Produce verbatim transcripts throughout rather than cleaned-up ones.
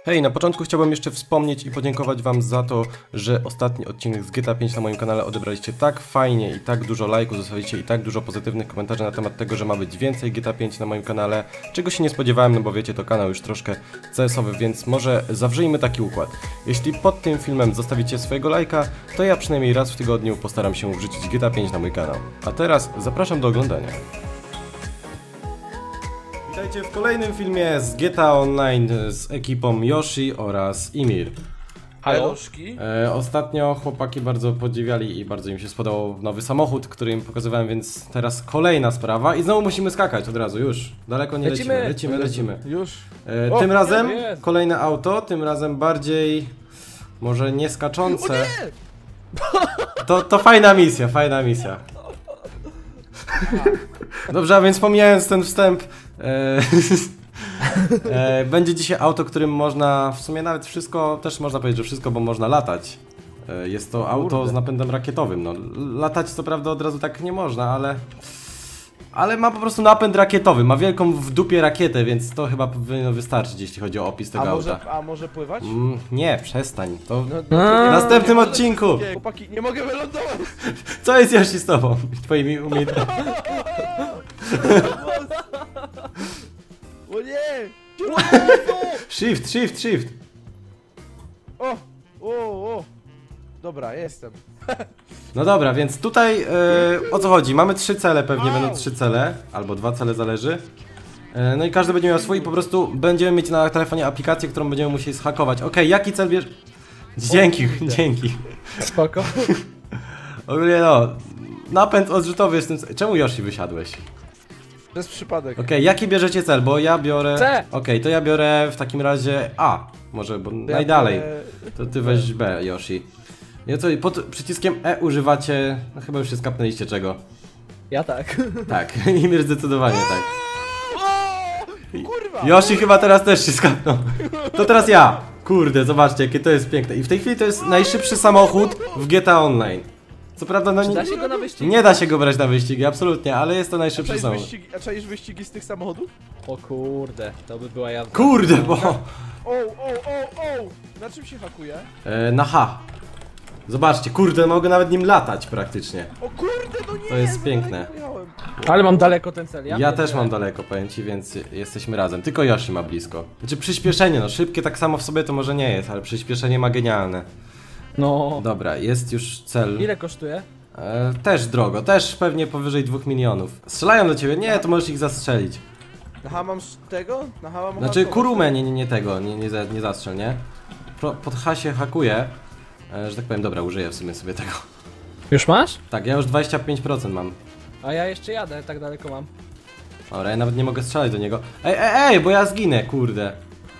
Hej, na początku chciałbym jeszcze wspomnieć i podziękować wam za to, że ostatni odcinek z G T A pięć na moim kanale odebraliście tak fajnie i tak dużo lajków, zostawiliście i tak dużo pozytywnych komentarzy na temat tego, że ma być więcej G T A pięć na moim kanale, czego się nie spodziewałem, no bo wiecie, to kanał już troszkę C S-owy, więc może zawrzyjmy taki układ. Jeśli pod tym filmem zostawicie swojego lajka, to ja przynajmniej raz w tygodniu postaram się wrzucić G T A pięć na mój kanał. A teraz zapraszam do oglądania. Witajcie w kolejnym filmie z G T A Online z ekipą Yoshi oraz Imir. Haloszki. E, ostatnio chłopaki bardzo podziwiali i bardzo im się spodobał nowy samochód, który im pokazywałem, więc teraz kolejna sprawa i znowu musimy skakać od razu, już. Daleko nie lecimy, lecimy, lecimy. lecimy. Już. E, O, tym razem jest. kolejne auto, tym razem bardziej może nie skaczące. O nie! To, to fajna misja, fajna misja. Dobrze, a więc pomijając ten wstęp, e, e, będzie dzisiaj auto, którym można, w sumie nawet wszystko, też można powiedzieć, że wszystko, bo można latać. E, jest to auto z napędem rakietowym, no. Latać co prawda od razu tak nie można, ale... Ale ma po prostu napęd rakietowy, ma wielką w dupie rakietę, więc to chyba powinno wystarczyć, jeśli chodzi o opis tego A auta. może, a może pływać? Mm, nie, przestań, to No, w następnym odcinku. Nie, chłopaki, nie mogę wylądować! Co jest Yoshi z tobą? Twoimi umiejętnościami. O nie! Shift, shift, shift. O! O! O! Dobra, jestem. No dobra, więc tutaj e, o co chodzi? Mamy trzy cele, pewnie Au. będą trzy cele, albo dwa cele, zależy. E, no i każdy będzie miał swój, po prostu będziemy mieć na telefonie aplikację, którą będziemy musieli zhakować. Okej, okay, jaki cel bierz... Dzięki, dzięki. Spoko. Ogólnie no, napęd odrzutowy jest tym... Czemu Yoshi wysiadłeś? Bez przypadek. Okej, okay, jaki bierzecie cel? Bo ja biorę... C. Okej, okay, to ja biorę w takim razie A. Może, bo Ja najdalej. biorę- To ty weź B, Yoshi. I co, pod przyciskiem E używacie... No chyba już się skapnęliście czego. Ja tak. Tak, Imir zdecydowanie tak. O! Kurwa! Yoshi chyba teraz też się skapnął. To teraz ja. Kurde, zobaczcie jakie to jest piękne. I w tej chwili to jest najszybszy samochód w G T A Online. Co prawda no Czy nie, da się go na wyścig? nie da się go brać na wyścigi, absolutnie, ale jest to A najszybszy czaisz samochód. wyścigi, a czaisz wyścigi z tych samochodów? O kurde, to by była jazda. Kurde, bo... O, o, o, o! Na czym się hakuje? E, na H. Zobaczcie, kurde, mogę nawet nim latać praktycznie. O kurde, no nie! To jest za piękne. daleko pojechałem. Ale mam daleko ten cel, ja? Ja też mam daleko, powiem ci, więc jesteśmy razem. Tylko Yoshi ma blisko. Znaczy przyspieszenie, no szybkie tak samo w sobie to może nie jest, ale przyspieszenie ma genialne. No. Dobra, jest już cel. Ile kosztuje? E, też drogo, też pewnie powyżej dwóch milionów. Strzelają do ciebie? Nie, to możesz ich zastrzelić. Na H mam z tego? Na H mam Znaczy hakować. kurumę, nie, nie, nie tego, nie, nie, za- nie zastrzel, nie? Pro, pod H się hakuje, e, że tak powiem, dobra, użyję w sumie sobie tego. Już masz? Tak, ja już dwadzieścia pięć procent mam. A ja jeszcze jadę, tak daleko mam. Dobra, ja nawet nie mogę strzelać do niego. Ej, ej, ej, bo ja zginę, kurde.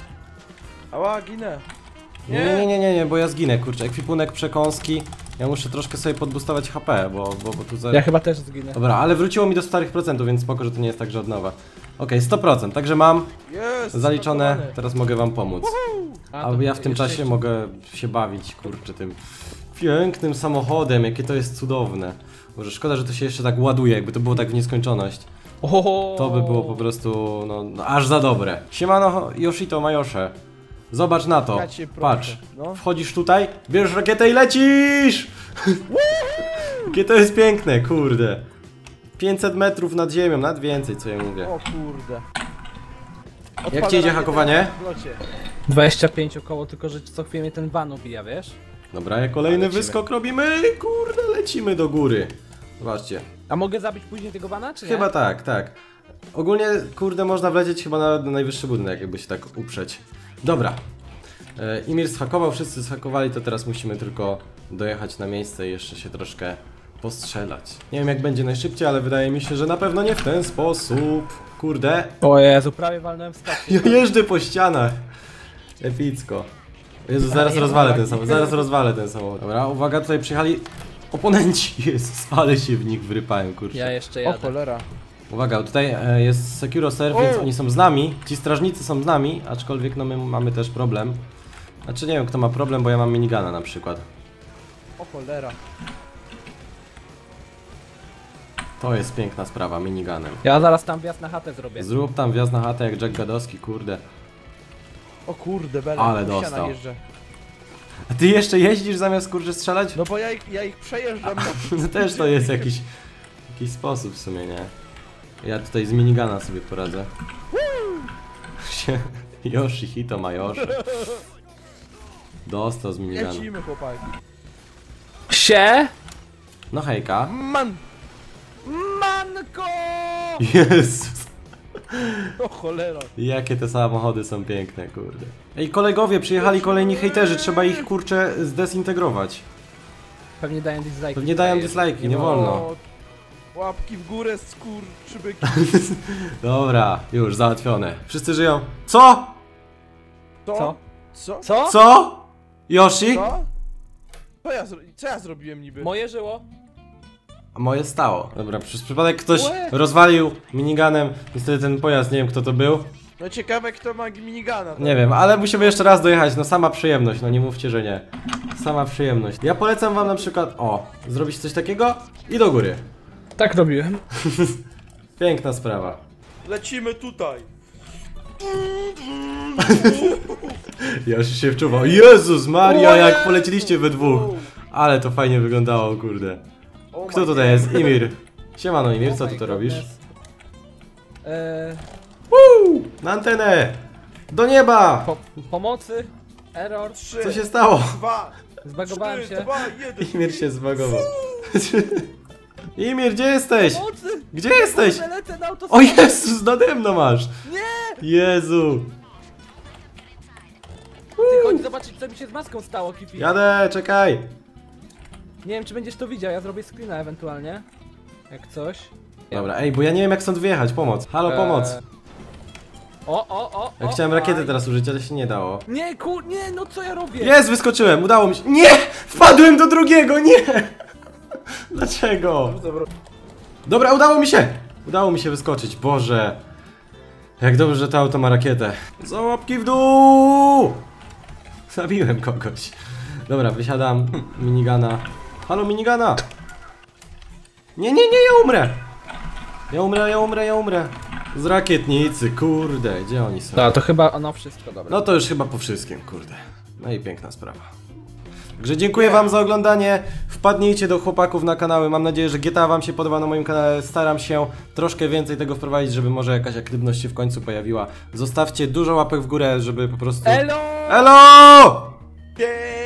Ała, ginę. Nie, nie, nie, nie, nie, bo ja zginę, kurczę, ekwipunek, przekąski. Ja muszę troszkę sobie podboostować H P, bo, bo, bo tu za... Ja chyba też zginę. Dobra, ale wróciło mi do starych procentów, więc spoko, że to nie jest tak, że od nowa. Okej, sto procent, także mam Jest! zaliczone, zmarnowany. teraz mogę wam pomóc. A, A to ja w tym jeszcze czasie jeszcze- mogę się bawić, kurczę, tym pięknym samochodem, jakie to jest cudowne. Może szkoda, że to się jeszcze tak ładuje, jakby to było tak w nieskończoność. Ohoho. To by było po prostu, no, no aż za dobre. Siemano, Yoshito Majosze. Zobacz na to, Ja cię proszę, patrz, no. wchodzisz tutaj, bierzesz rakietę i lecisz! Jakie to jest piękne, kurde. pięćset metrów nad ziemią, nad więcej, co ja mówię. O kurde. Jak ci idzie hakowanie? W locie. dwadzieścia pięć około, tylko że co chwilę mnie ten van ubija, wiesz? Dobra, jak kolejny Lecimy. wyskok robimy, kurde, lecimy do góry. Zobaczcie. A mogę zabić później tego vana, czy nie? Chyba tak, tak. Ogólnie, kurde, można wlecieć chyba nawet na najwyższy budynek, jakby się tak uprzeć. Dobra. E, Imir zhakował, wszyscy zhakowali, to teraz musimy tylko dojechać na miejsce i jeszcze się troszkę postrzelać. Nie wiem jak będzie najszybciej, ale wydaje mi się, że na pewno nie w ten sposób. Kurde. O Jezu, prawie walnąłem w skakcie. Ja jeżdżę po ścianach. Epicko. Jezu, zaraz nie rozwalę ma ten takich. samochód, zaraz rozwalę ten samochód. Dobra, uwaga, tutaj przyjechali oponenci. Jezus, ale się w nich wrypałem, kurczę. Ja jeszcze O jadę. cholera. Uwaga, tutaj e, jest SecuroServe, więc O! oni są z nami. Ci strażnicy są z nami, aczkolwiek no my mamy też problem. Znaczy nie wiem kto ma problem, bo ja mam minigana na przykład. O cholera. To jest piękna sprawa, miniganem. Ja zaraz tam wjazd na chatę zrobię. Zrób tam wjazd na chatę jak Jack Gadowski, kurde. O kurde, Bela, Ale po ścianach dostał. jeżdżę. A ty jeszcze jeździsz zamiast kurczę strzelać? No bo ja ich, ja ich przejeżdżam na... No też to jest jakiś, jakiś sposób w sumie, nie? Ja tutaj z minigana sobie poradzę. Się- Yoshihito Majosze. Dostał z minigana. Lecimy, chłopaki. Sie? No hejka. Man! Manko! Jezus. O cholera. Jakie te samochody są piękne, kurde. Ej, kolegowie, przyjechali kolejni hejterzy, trzeba ich kurczę zdezintegrować. Pewnie dają dislike. Pewnie dają dislike'i, nie wolno. O, łapki w górę, skurczybyki. Dobra, już załatwione. Wszyscy żyją. Co? To? Co? Co? Co? Co? Yoshi? Co? Co ja, zro... Co ja zrobiłem niby? Moje żyło? A moje stało. Dobra, przez przypadek ktoś Łe. rozwalił miniganem. Niestety ten pojazd, nie wiem kto to był. No ciekawe kto ma minigana. Nie wiem, ale musimy jeszcze raz dojechać. No sama przyjemność, no nie mówcie, że nie. Sama przyjemność. Ja polecam wam na przykład, o, zrobić coś takiego i do góry. Tak robiłem. Piękna sprawa. Lecimy tutaj. Yoshi się wczuwał. Jezus Maria, Łe. jak polecieliście we dwóch. Ale to fajnie wyglądało, kurde. Oh Kto my tutaj God. jest? Imir. Siemano Imir, co Oh ty my to robisz? goodness. Eee, Woo! Na antenę! Do nieba! po pomocy? Error? Trzy, Co się stało? dwa, Zbagowałem trzy, się. dwa, jeden. Imir się zbagował. Imir, gdzie jesteś? Pomocy! Gdzie jesteś? Kurde, lecę na O autostradę. Jezus, nade mną masz! Nie! Jezu! Ty chodź zobaczyć co mi się z maską stało, Kipi. Jadę, czekaj! Nie wiem czy będziesz to widział, ja zrobię screena ewentualnie. Jak coś. Dobra, ej, bo ja nie wiem jak stąd wyjechać, pomoc. Halo, pomoc. Eee, O, o, o, Ja o, chciałem aj. rakietę teraz użyć, ale się nie dało. Nie, kur... Nie, no co ja robię? Jest, wyskoczyłem, udało mi się. Nie! Wpadłem do drugiego, nie! Dlaczego? Dobra, udało mi się! Udało mi się wyskoczyć, Boże. Jak dobrze, że to auto ma rakietę. Za łapki w dół! Zabiłem kogoś. Dobra, wysiadam. Minigana. Halo, minigana! Nie, nie, nie, ja umrę! Ja umrę, ja umrę, ja umrę. Z rakietnicy, kurde, gdzie oni są? No to chyba ono wszystko, dobra. No to już chyba po wszystkim, kurde. No i piękna sprawa. Także dziękuję wam za oglądanie. Wpadnijcie do chłopaków na kanały. Mam nadzieję, że G T A wam się podoba na moim kanale. Staram się troszkę więcej tego wprowadzić, żeby może jakaś aktywność się w końcu pojawiła. Zostawcie dużo łapek w górę, żeby po prostu... Elo! Elo! Pięknie.